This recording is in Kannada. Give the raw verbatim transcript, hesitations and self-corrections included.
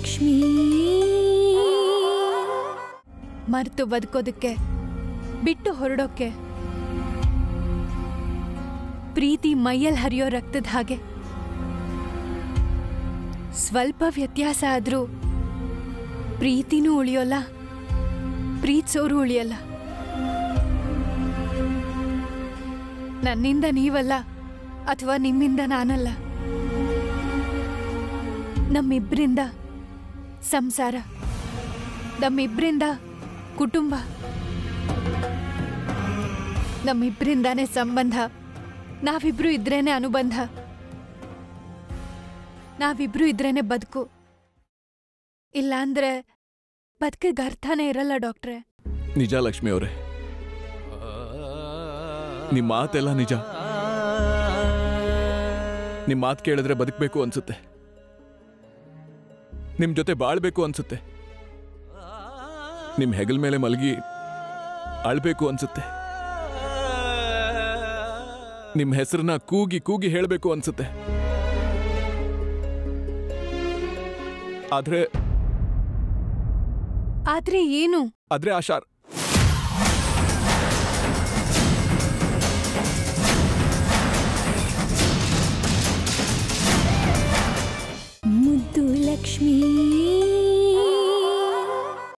ಲಕ್ಷ್ಮೀ ಮರೆತು ಬದುಕೋದಕ್ಕೆ ಬಿಟ್ಟು ಹೊರಡೋಕೆ ಪ್ರೀತಿ ಮೈಯಲ್ಲಿ ಹರಿಯೋ ರಕ್ತದ ಹಾಗೆ ಸ್ವಲ್ಪ ವ್ಯತ್ಯಾಸ ಆದ್ರೂ ಪ್ರೀತಿನೂ ಉಳಿಯೋಲ್ಲ ಪ್ರೀತಿಸೋರು ಉಳಿಯಲ್ಲ ನನ್ನಿಂದ ನೀವಲ್ಲ ಅಥವಾ ನಿಮ್ಮಿಂದ ನಾನಲ್ಲ ನಮ್ಮಿಬ್ರಿಂದ ಸಂಸಾರ ನಮ್ಮಿಬ್ರಿಂದ ಕುಟುಂಬ ನಮ್ಮಿಬ್ರಿಂದಾನೇ ಸಂಬಂಧ ನಾವಿಬ್ರು ಇದ್ರೇನೆ ಅನುಬಂಧ ನಾವಿಬ್ರು ಇದ್ರೇನೆ ಬದುಕು ಇಲ್ಲಾಂದ್ರೆ ಬದುಕಿಗೆ ಅರ್ಥನೇ ಇರಲ್ಲ ಡಾಕ್ಟ್ರೆ. ನಿಜ ಲಕ್ಷ್ಮಿ ಅವರೇ, ನಿಮ್ಮ ಮಾತೆಲ್ಲ ನಿಜ. ನಿಮ್ಮ ಮಾತು ಕೇಳಿದ್ರೆ ಬದುಕಬೇಕು ಅನ್ಸುತ್ತೆ, ನಿಮ್ ಜೊತೆ ಬಾಳ್ಬೇಕು ಅನ್ಸುತ್ತೆ, ನಿಮ್ ಹೆಗಲ್ ಮೇಲೆ ಮಲಗಿ ಅಳ್ಬೇಕು ಅನ್ಸುತ್ತೆ, ನಿಮ್ ಹೆಸರನ್ನ ಕೂಗಿ ಕೂಗಿ ಹೇಳಬೇಕು ಅನ್ಸುತ್ತೆ. ಆದ್ರೆ ಆದ್ರೆ ಏನು? ಆದ್ರೆ ಆ ಶಾರ್